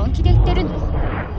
本気で言ってるの？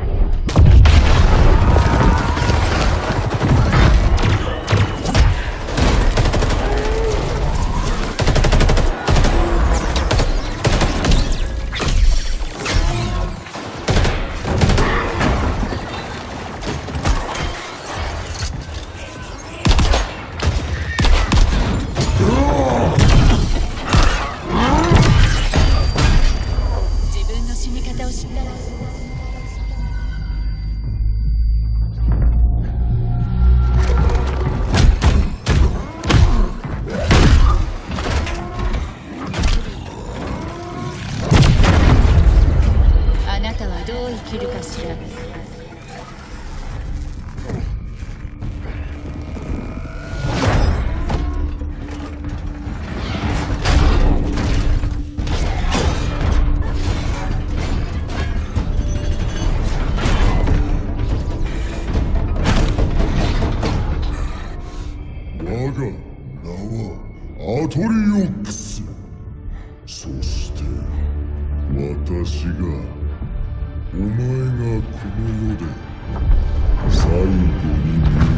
どう生きるかしら。 我が名はアトリオックス。そして私がお前がこの世で最後に見